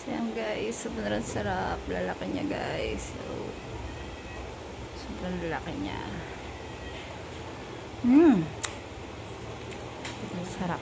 Ayan guys, sobrang sarap. Lalaki niya guys. So, sobrang lalaki niya. Sarap.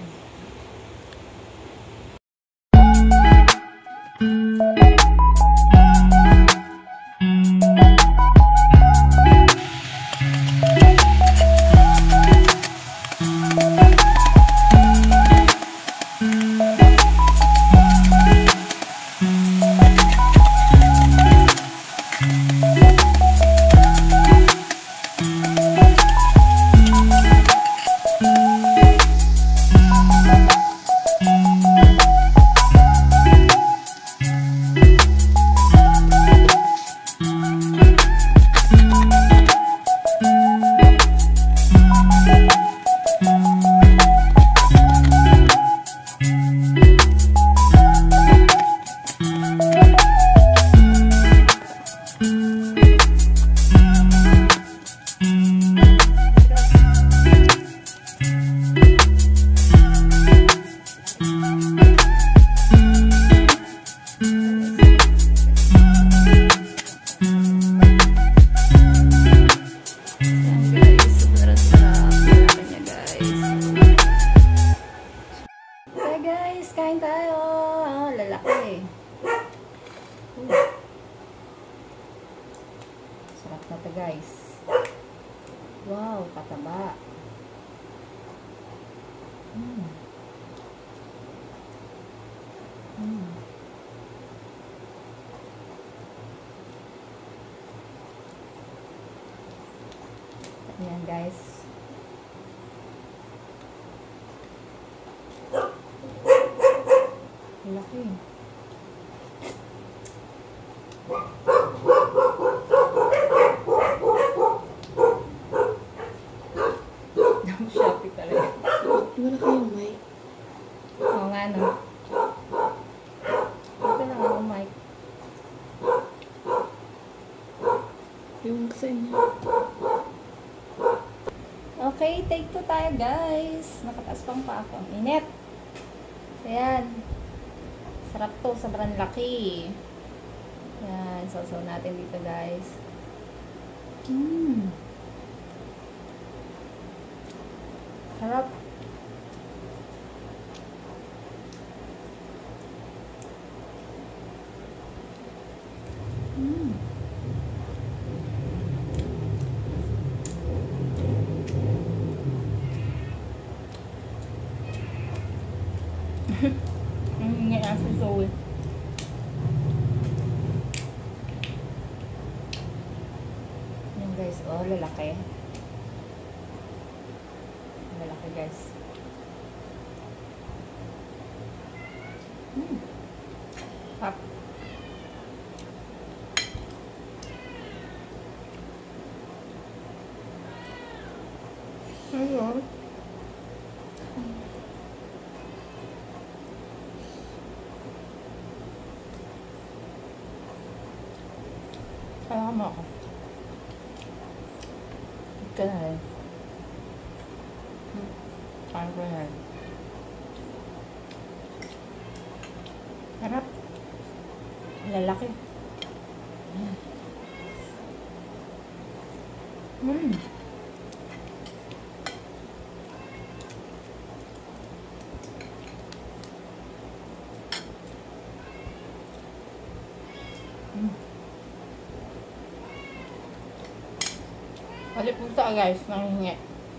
Guys, kain tayo. Lalaki. Sarap na to guys. Wow, kataba. Ayan guys. Laki. Shopee talaga. Wala kayong mic. Oo nga no. Ito lang ako mic. Yung sa inyo. Okay, take 2 tayo guys. Nakataas pang pa ako. Init. Ayan. Sarap to. Sobrang laki. Ayan. Sausaw natin dito guys. Sarap. Ang ingay aso Zoe. Yan guys, oh lalaki. Lalaki guys. Sarap. Ayun. Kaya mo ako. Ika na rin. Kaya ko na rin. Harap. Lalaki. Palipunta guys, nanghingi.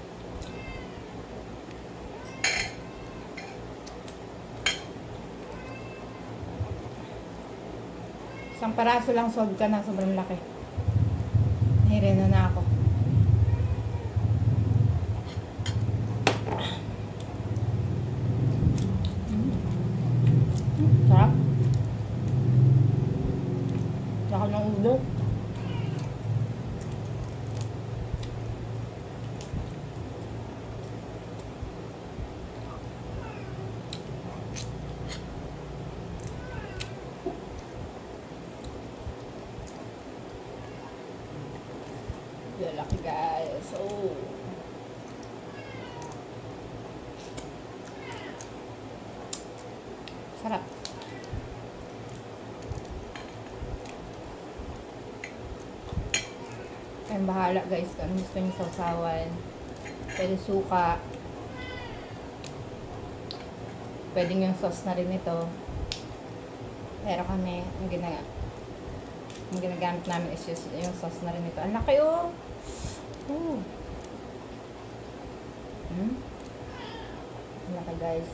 Isang paraso lang sold ka na, sobrang laki. Nahirena na ako. Sarap. Saka ng ulo. Lalaki guys. Oh. Sarap. Ayun, bahala guys kung ano gusto niyo sausawan. Pwede suka. Pwede yung sauce na rin ito. Pero kami, ang ginagamit namin is yung sauce na rin ito. Ang laki oh! Oh! Ang laki guys.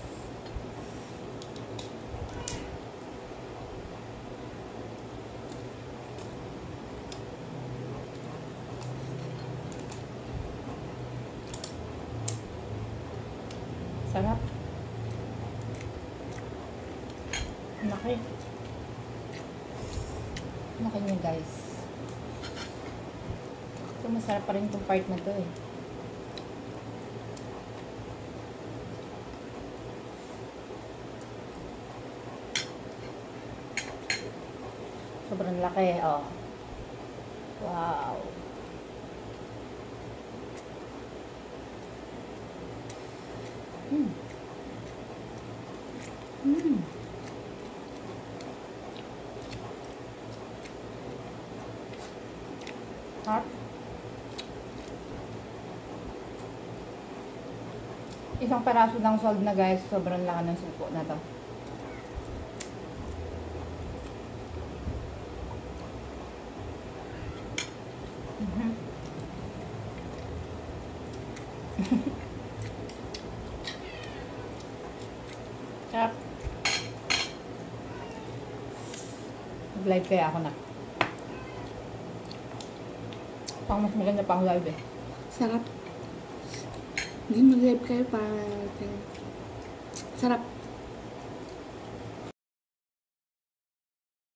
Sarap. Laki. Laki niya guys. Ito masarap pa rin itong part na to eh. Sobrang laki. Oh. Wow. Hot. Isang peraso ng salt na guys, sobrang laki ng supo na to. Sarap. Mag-live kaya ako na. Pang mas maganda pang live eh. Sarap. Hindi mag-live kayo para... Sarap.